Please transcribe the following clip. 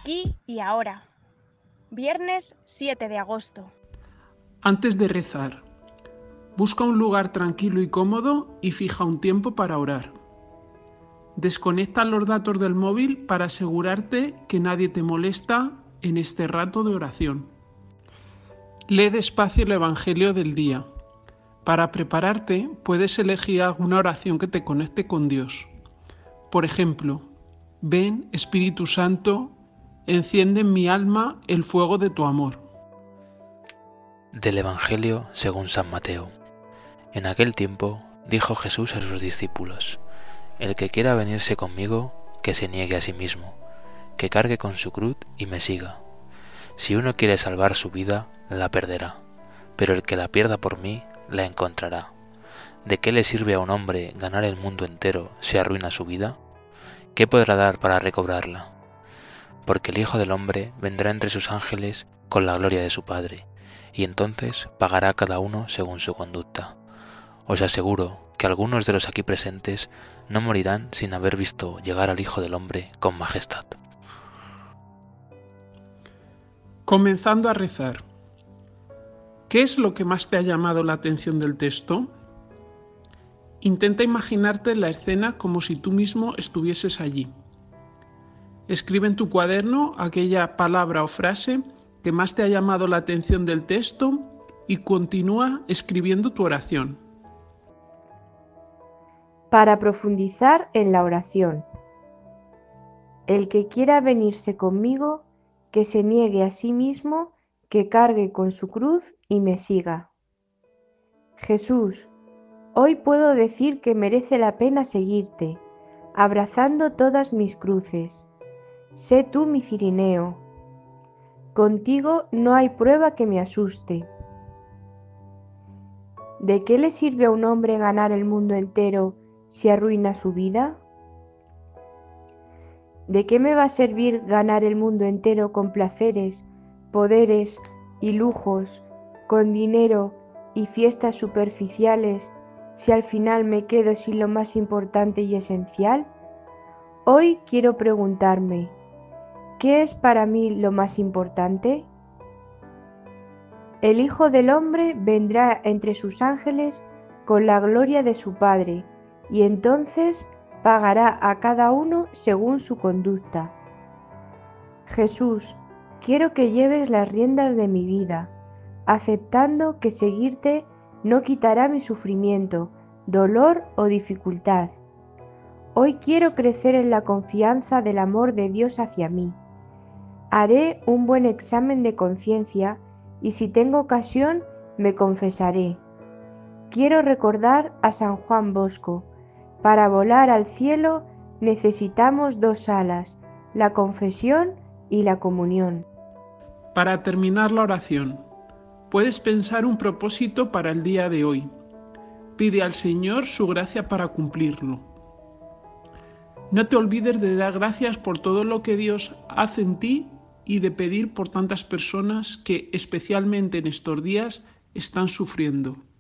Aquí y ahora. Viernes 7 de agosto. Antes de rezar, busca un lugar tranquilo y cómodo y fija un tiempo para orar. Desconecta los datos del móvil para asegurarte que nadie te molesta en este rato de oración. Lee despacio el Evangelio del día. Para prepararte, puedes elegir alguna oración que te conecte con Dios. Por ejemplo, ven, Espíritu Santo, enciende en mi alma el fuego de tu amor. Del Evangelio según San Mateo. En aquel tiempo dijo Jesús a sus discípulos: El que quiera venirse conmigo, que se niegue a sí mismo, que cargue con su cruz y me siga. Si uno quiere salvar su vida, la perderá, pero el que la pierda por mí, la encontrará. ¿De qué le sirve a un hombre ganar el mundo entero si arruina su vida? ¿Qué podrá dar para recobrarla? Porque el Hijo del Hombre vendrá entre sus ángeles con la gloria de su Padre, y entonces pagará a cada uno según su conducta. Os aseguro que algunos de los aquí presentes no morirán sin haber visto llegar al Hijo del Hombre con majestad. Comenzando a rezar. ¿Qué es lo que más te ha llamado la atención del texto? Intenta imaginarte la escena como si tú mismo estuvieses allí. Escribe en tu cuaderno aquella palabra o frase que más te ha llamado la atención del texto y continúa escribiendo tu oración. Para profundizar en la oración. El que quiera venirse conmigo, que se niegue a sí mismo, que cargue con su cruz y me siga. Jesús, hoy puedo decir que merece la pena seguirte, abrazando todas mis cruces. Sé tú mi Cirineo. Contigo no hay prueba que me asuste. ¿De qué le sirve a un hombre ganar el mundo entero si arruina su vida? ¿De qué me va a servir ganar el mundo entero con placeres, poderes y lujos, con dinero y fiestas superficiales, si al final me quedo sin lo más importante y esencial? Hoy quiero preguntarme, ¿qué es para mí lo más importante? El Hijo del Hombre vendrá entre sus ángeles con la gloria de su Padre, y entonces pagará a cada uno según su conducta. Jesús, quiero que lleves las riendas de mi vida, aceptando que seguirte no quitará mi sufrimiento, dolor o dificultad. Hoy quiero crecer en la confianza del amor de Dios hacia mí. Haré un buen examen de conciencia y si tengo ocasión me confesaré. Quiero recordar a San Juan Bosco. Para volar al cielo necesitamos dos alas, la confesión y la comunión. Para terminar la oración, puedes pensar un propósito para el día de hoy. Pide al Señor su gracia para cumplirlo. No te olvides de dar gracias por todo lo que Dios hace en ti y de pedir por tantas personas que, especialmente en estos días, están sufriendo.